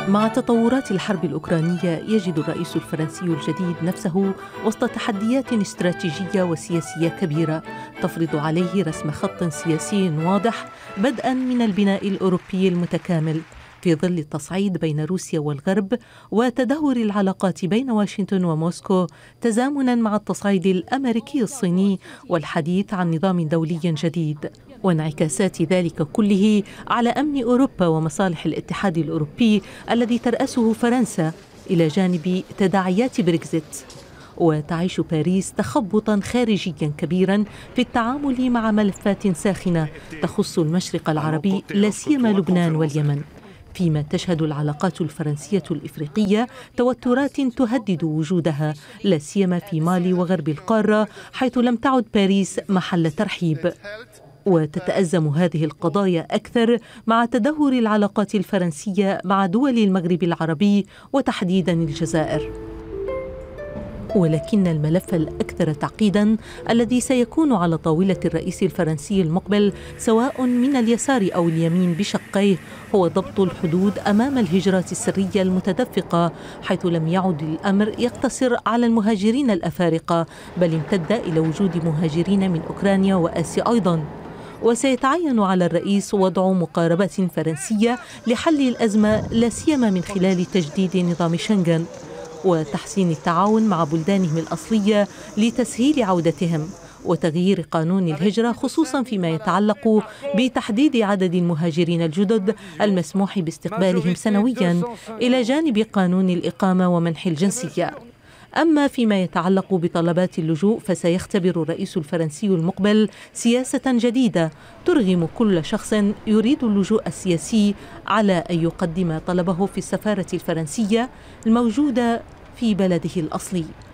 مع تطورات الحرب الأوكرانية يجد الرئيس الفرنسي الجديد نفسه وسط تحديات استراتيجية وسياسية كبيرة تفرض عليه رسم خط سياسي واضح بدءاً من البناء الأوروبي المتكامل في ظل التصعيد بين روسيا والغرب وتدهور العلاقات بين واشنطن وموسكو تزامناً مع التصعيد الأمريكي الصيني والحديث عن نظام دولي جديد وانعكاسات ذلك كله على أمن أوروبا ومصالح الاتحاد الأوروبي الذي ترأسه فرنسا إلى جانب تداعيات بريكزيت. وتعيش باريس تخبطاً خارجياً كبيراً في التعامل مع ملفات ساخنة تخص المشرق العربي لا سيما لبنان واليمن، فيما تشهد العلاقات الفرنسية الإفريقية توترات تهدد وجودها لا سيما في مالي وغرب القارة، حيث لم تعد باريس محل ترحيب. وتتأزم هذه القضايا أكثر مع تدهور العلاقات الفرنسية مع دول المغرب العربي وتحديداً الجزائر. ولكن الملف الأكثر تعقيداً الذي سيكون على طاولة الرئيس الفرنسي المقبل سواء من اليسار أو اليمين بشقيه هو ضبط الحدود أمام الهجرات السرية المتدفقة، حيث لم يعد الأمر يقتصر على المهاجرين الأفارقة بل امتد إلى وجود مهاجرين من أوكرانيا وآسيا أيضاً. وسيتعين على الرئيس وضع مقاربات فرنسية لحل الأزمة لا سيما من خلال تجديد نظام شنغن وتحسين التعاون مع بلدانهم الأصلية لتسهيل عودتهم وتغيير قانون الهجرة خصوصا فيما يتعلق بتحديد عدد المهاجرين الجدد المسموح باستقبالهم سنويا إلى جانب قانون الإقامة ومنح الجنسية. أما فيما يتعلق بطلبات اللجوء فسيختبر الرئيس الفرنسي المقبل سياسة جديدة ترغم كل شخص يريد اللجوء السياسي على أن يقدم طلبه في السفارة الفرنسية الموجودة في بلده الأصلي.